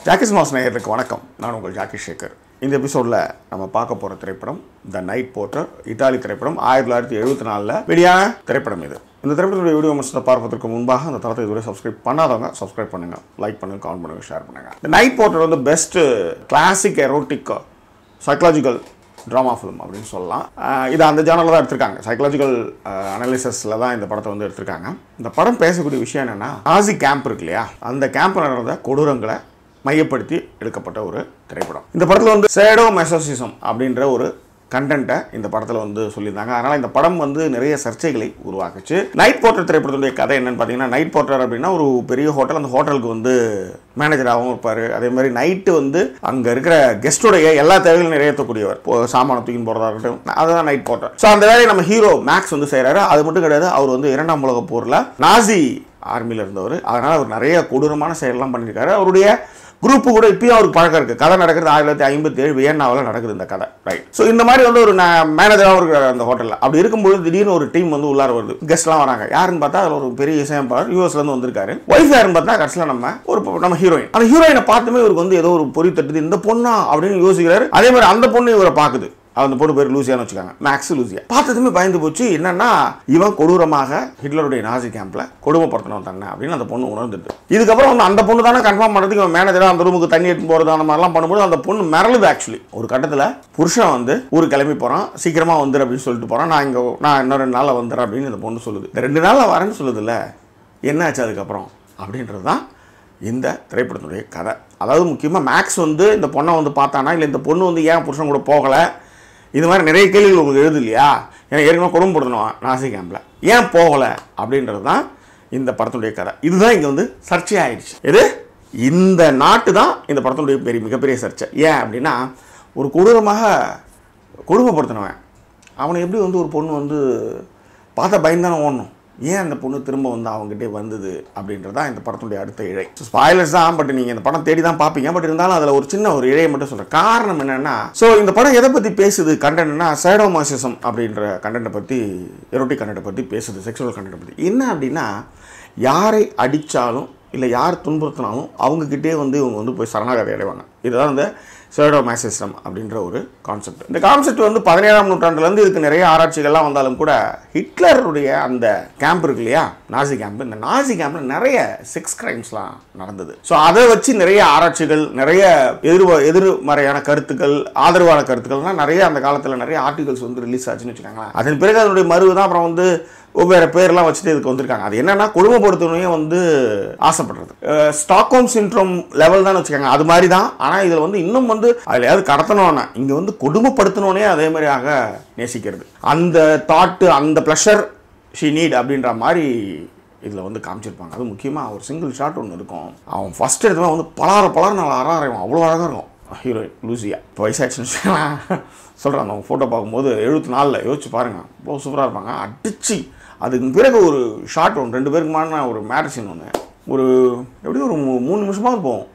Jackie cinemas நேயர்களுக்கு வணக்கம். நான் உங்கள் ஜாக்கி சேகர். இந்த எபிசோடில் நம்ம பார்க்க போகிற திரைப்படம் த நைட் போர்ட்டர். இத்தாலி திரைப்படம். 1974 வெளியான திரைப்படம் இது. இந்த திரைப்படத்துடைய வீடியோ விமர்சனத்தை பார்ப்பதற்கு முன்பாக அந்த தளத்தை இதுவரை சப்ஸ்கிரைப் பண்ணாதவங்க சப்ஸ்கிரைப் பண்ணுங்கள், லைக் பண்ணுங்கள், கமெண்ட் பண்ணுங்கள், ஷேர் பண்ணுங்கள். த நைட் போர்ட்டர் வந்து best classic erotic psychological drama film அப்படின்னு சொல்லலாம். இது அந்த ஜானரில் தான் எடுத்திருக்காங்க. சைக்கலாஜிக்கல் அனாலிசிஸில் தான் இந்த படத்தை வந்து எடுத்திருக்காங்க. இந்த படம் பேசக்கூடிய விஷயம் என்னென்னா, நாசி கேம்ப் இருக்கு இல்லையா, அந்த கேம்பில் நடந்த கொடூரங்களை மையப்படுத்தி எடுக்கப்பட்ட ஒரு திரைப்படம். இந்த படத்தில் வந்து சேடோ மெசோசிசம் அப்படின்ற ஒரு கண்டென்ட்டை இந்த படத்தில் வந்து சொல்லியிருந்தாங்க. அதனால் இந்த படம் வந்து நிறைய சர்ச்சைகளை உருவாக்குச்சு. நைட் போர்ட்டர் திரைப்படத்துடைய கதை என்னன்னு பார்த்தீங்கன்னா, நைட் போர்ட்டர் அப்படின்னா ஒரு பெரிய ஹோட்டல். அந்த ஹோட்டலுக்கு வந்து மேனேஜராகவும் இருப்பார். அதே மாதிரி நைட்டு வந்து அங்கே இருக்கிற கெஸ்ட்டுடைய எல்லா தேவைகளும் நிறைவேற்றக்கூடியவர். சாமான தூக்கின்னு போகிறதா இருக்கட்டும், அதுதான் நைட் போர்ட்டர். ஸோ அந்த வேலையை நம்ம ஹீரோ மேக்ஸ் வந்து செய்கிறாரு. அது மட்டும் கிடையாது, அவர் வந்து 2ஆம் உலகப் போரில் நாசி ஆர்மியில் இருந்தவர். அதனால் அவர் நிறைய கொடூரமான செயலெல்லாம் பண்ணியிருக்காரு. அவருடைய குரூப்பு கூட இப்பயும் அவருக்கு பழக்கம் இருக்குது. கதை நடக்கிறது 1957 வியன்னாவில் நடக்குது இந்த கதை. ரைட். ஸோ இந்த மாதிரி வந்து ஒரு மேனேஜராகவும் இருக்கிற அந்த ஹோட்டலில் அப்படி இருக்கும்போது திடீர்னு ஒரு டீம் வந்து உள்ளார வருது. கெஸ்ட்லாம் வராங்க. யாருன்னு பார்த்தா அதில் ஒரு பெரிய இசையமைப்பாளர் யூஎஸ்லேருந்து வந்திருக்காரு. ஒய்ஃப் யாருன்னு பார்த்தா கடைசியில் நம்ம ஹீரோயின். அந்த ஹீரோயினை பார்த்துமே இவருக்கு வந்து ஏதோ ஒரு பொறி தட்டுது, இந்த பொண்ணா அப்படின்னு யோசிக்கிறாரு. அதே மாதிரி அந்த பொண்ணு இவரை பார்க்குது. அந்த பொண்ணு பேர் லூசியான்னு வச்சுக்காங்க, மேக்ஸ் லூசியா. பார்த்ததுமே பயந்து போச்சு. என்னன்னா, இவன் கொடூரமாக ஹிட்லருடைய நாசி கேம்ப்ல கொடுமைப்படுத்தணும் தானே அப்படின்னு அந்த பொண்ணு உணர்ந்துட்டு, இதுக்கப்புறம் வந்து அந்த பொண்ணு தானே கன்ஃபார்ம் பண்ணுறதுக்கு இவன் மேனேஜராக அந்த ரூமுக்கு தண்ணி எடுத்து போகிறது அந்த மாதிரிலாம் பண்ணும்போது அந்த பொண்ணு மிரளுது. ஆக்சுவலி ஒரு கட்டத்தில் புருஷன் வந்து ஊருக்கு கிளம்பி போகிறான், சீக்கிரமாக வந்துடு அப்படின்னு சொல்லிட்டு போகிறான். நான் இன்னும் 2 நாளில் வந்துடுறேன் அப்படின்னு இந்த பொண்ணு சொல்லுது. இந்த 2 நாளில் வரேன்னு சொல்லுதில்ல, என்ன ஆச்சு அதுக்கப்புறம் அப்படின்றது தான் இந்த திரைப்படத்துடைய கதை. அதாவது முக்கியமாக மேக்ஸ் வந்து இந்த பொண்ணை வந்து பார்த்தானா, இல்லை இந்த பொண்ணு வந்து ஏன் புருஷன் கூட போகலை, இது மாதிரி நிறைய கேள்விகள் உங்களுக்கு எழுது இல்லையா. ஏன்னா ஏற்கனவே கொடுமைப்படுத்தணும் நாசி கேம்பில், ஏன் போகலை அப்படின்றது தான் இந்த படத்துடைய கதை. இதுதான் இங்கே வந்து சர்ச்சை ஆயிடுச்சு. இந்த நாட்டு தான் இந்த படத்துடைய மிகப்பெரிய சர்ச்சை. ஏன் அப்படின்னா, ஒரு கொடூரமாக கொடுமைப்படுத்தினவன் அவனை எப்படி வந்து ஒரு பொண்ணு வந்து பார்த்தா பயந்தானே ஓடணும், ஏன் அந்த பொண்ணு திரும்ப வந்து அவங்ககிட்டே வந்தது அப்படின்றதான் இந்த படத்துடைய அடுத்த இழை. ஸ்பாய்லர்ஸ் தான், பட் நீங்கள் இந்த படம் தேடி தான் பார்ப்பீங்க. பட் இருந்தாலும் அதில் ஒரு சின்ன ஒரு இழையை மட்டும் சொல்கிறேன். காரணம் என்னென்னா, ஸோ இந்த படம் எதை பற்றி பேசுது கண்டென்ட்னா, சேடோமாசிசம் அப்படின்ற கண்டென்ட்டை பற்றி, எரோட்டிக் கண்டென்ட்டை பற்றி பேசுது, செக்ஷுவல் கண்டென்ட்டை பற்றி. என்ன அப்படின்னா, யாரை அடித்தாலும் இல்லை யார் துன்புறுத்தினாலும் அவங்கக்கிட்டே வந்து இவங்க வந்து போய் சரணாகதி அடைவாங்க. இதுதான் இந்த சேடோமாசிசம் அப்படின்ற ஒரு கான்செப்ட். இந்த கான்செப்ட் வந்து 17ஆம் நூற்றாண்டுலேருந்து இதுக்கு நிறைய ஆராய்ச்சிகள்லாம் வந்தாலும் கூட, ஹிட்லருடைய அந்த கேம்ப் இருக்கு இல்லையா, நாசி கேம்ப், இந்த நாசி கேம்பில் நிறைய செக்ஸ் கிரைம்ஸ்லாம் நடந்தது. ஸோ அதை வச்சு நிறைய ஆராய்ச்சிகள், நிறைய எதிர்மறையான கருத்துக்கள், ஆதரவான கருத்துக்கள்லாம் நிறைய அந்த காலத்தில் நிறைய ஆர்டிகல்ஸ் வந்து ரிலீஸ் ஆச்சுன்னு வச்சுக்காங்களேன். அதன் பிறகு அதனுடைய மறுவு தான் அப்புறம் வந்து வேறு பேர்லாம் வச்சுட்டு இதுக்கு வந்திருக்காங்க. அது என்னன்னா, கொடுமைப்படுத்தணும் வந்து ஆசைப்படுறது. ஸ்டாக்ஹோம் சிண்ட்ரோம் லெவல் தான் வச்சுக்காங்க, அது மாதிரி தான். ஆனால் இதில் வந்து இன்னும் வந்து அதில் ஏதாவது கடத்தணும்னா, இங்கே வந்து கொடுமைப்படுத்தணுன்னே அதே மாதிரியாக நேசிக்கிறது, அந்த தாட்டு, அந்த ப்ளஷர் ஷி நீட் அப்படின்ற மாதிரி இதில் வந்து காமிச்சிருப்பாங்க. அது முக்கியமாக ஒரு சிங்கிள் ஷாட் ஒன்று இருக்கும். அவன் ஃபஸ்ட் எடுத்துமே வந்து பலார நாள் அறாரைவான், அவ்வளோ அழகாக இருக்கும் ஹீரோயின் லூசியா. இப்போ வயசாச்சுன்னு சொல்கிறாங்க. அவங்க ஃபோட்டோ பார்க்கும்போது 74 யோசிச்சு பாருங்கள், ரொம்ப சூப்பராக இருப்பாங்க. அடிச்சு அதுக்கு பிறகு ஒரு ஷார்ட் ஒன்று 2 பேருக்குமான ஒரு மேரேஜ் சீன் ஒன்று, ஒரு எப்படியும் ஒரு 3 நிமிஷமாவது போகும்,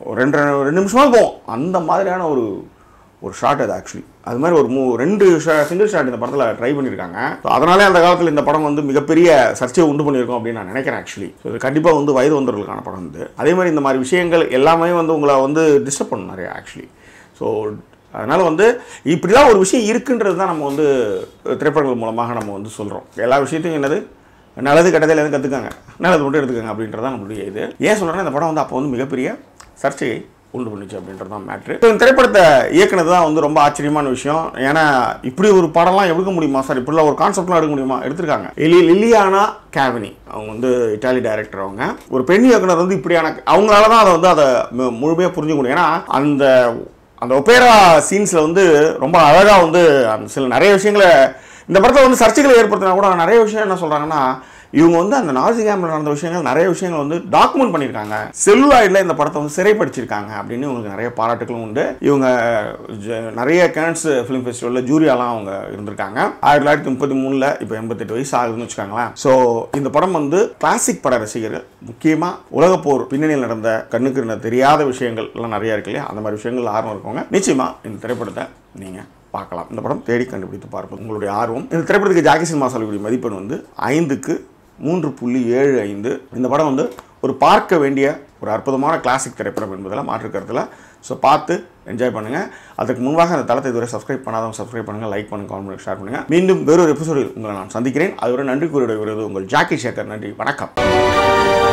2 நிமிஷமாவது போகும். அந்த மாதிரியான ஒரு ஷார்ட் அது. ஆக்சுவலி அது மாதிரி ஒரு 2 சிங்கிள் ஷாட் இந்த படத்தில் ட்ரை பண்ணியிருக்காங்க. ஸோ அதனாலே அந்த காலத்தில் இந்த படம் வந்து மிகப்பெரிய சர்ச்சையை உண்டு பண்ணியிருக்கோம் அப்படின்னு நான் நினைக்கிறேன். ஆக்சுவலி ஸோ இது கண்டிப்பாக வந்து வயது வந்தவர்களுக்கான படம் வந்து. அதே மாதிரி இந்த மாதிரி விஷயங்கள் எல்லாமே வந்து உங்களை வந்து டிஸ்டர்ப் பண்ணணும் நிறையா ஆக்சுவலி. ஸோ அதனால் வந்து இப்படிலாம் ஒரு விஷயம் இருக்குன்றது தான் நம்ம வந்து திரைப்படங்கள் மூலமாக நம்ம வந்து சொல்கிறோம். எல்லா விஷயத்தையும் என்னது நல்லது கெட்டதில் எதுவும் கற்றுக்காங்க, நல்லது மட்டும் எடுத்துக்காங்க அப்படின்றதான் நம்மளுடைய இது. ஏன் சொல்கிறேன்னா, இந்த படம் வந்து அப்போ வந்து மிகப்பெரிய சர்ச்சையை உண்டு பண்ணிச்சு அப்படின்றது தான் மேட்ரு. இந்த திரைப்படத்தை இயக்குனது தான் வந்து ரொம்ப ஆச்சரியமான விஷயம். ஏன்னா இப்படி ஒரு படம்லாம் எடுக்க முடியுமா சார், இப்படிலாம் ஒரு கான்செப்ட்லாம் எடுக்க முடியுமா, எடுத்திருக்காங்க. லிலியானா கேவினி அவங்க வந்து இட்டாலி டைரக்டர். அவங்க ஒரு பெண் இயக்குனர் வந்து இப்படியான அவங்களால தான் அதை வந்து அதை முழுமையாக புரிஞ்சுக்க முடியும். ஏன்னா அந்த ஒப்பேரா சீன்ஸில் வந்து ரொம்ப அழகாக வந்து அந்த சில நிறைய விஷயங்களை இந்த படத்தில் வந்து சர்ச்சைகளை ஏற்படுத்தினா கூட நிறைய விஷயம் என்ன சொல்கிறாங்கன்னா, இவங்க வந்து அந்த நாசி கேம்பில் நடந்த விஷயங்கள், நிறைய விஷயங்கள் வந்து டாக்குமெண்ட் பண்ணியிருக்காங்க. செல்லுலாய்டில் இந்த படத்தை வந்து சிறைப்படுத்தியிருக்காங்க அப்படின்னு இவங்களுக்கு நிறைய பாராட்டுகளும் உண்டு. இவங்க நிறைய கேன்ஸ் ஃபிலிம் ஃபெஸ்டிவலில் ஜூரியாலாம் அவங்க இருந்திருக்காங்க. 1933 இப்போ 88 வயசு ஆகுதுன்னு வச்சுக்காங்களேன். ஸோ இந்த படம் வந்து கிளாசிக் பட ரசிகர்கள், முக்கியமாக உலகப்போர் பின்னணியில் நடந்த கண்ணுக்கு தெரியாத விஷயங்கள் எல்லாம் நிறையா இருக்கு இல்லையா, அந்த மாதிரி விஷயங்கள் ஆர்வம் இருக்கவங்க நிச்சயமாக இந்த திரைப்படத்தை நீங்கள் பார்க்கலாம். இந்த படம் தேடி கண்டுபிடித்து பார்ப்பது உங்களுடைய ஆர்வம். இந்த திரைப்படத்துக்கு ஜாக்கி சினிமாஸ் சொல்லக்கூடிய மதிப்பெண் வந்து 5க்கு 3.75. இந்த படம் வந்து ஒரு பார்க்க வேண்டிய ஒரு அற்புதமான கிளாசிக் திரைப்படம் என்பதெல்லாம் மாற்றுக்கிறதுல. ஸோ பார்த்து என்ஜாய் பண்ணுங்கள். அதுக்கு முன்பாக அந்த தளத்தை இதுவரை சப்ஸ்கிரைப் பண்ணாதவங்க சப்ஸ்கிரைப் பண்ணுங்கள், லைக் பண்ணுங்கள், கமெண்ட் பண்ணுங்கள், ஷேர் பண்ணுங்கள். மீண்டும் வேறொரு எபிசோடில் உங்களை நான் சந்திக்கிறேன். அதுவரை நன்றி கூறிய உங்கள் ஜாக்கி சேகர். நன்றி, வணக்கம்.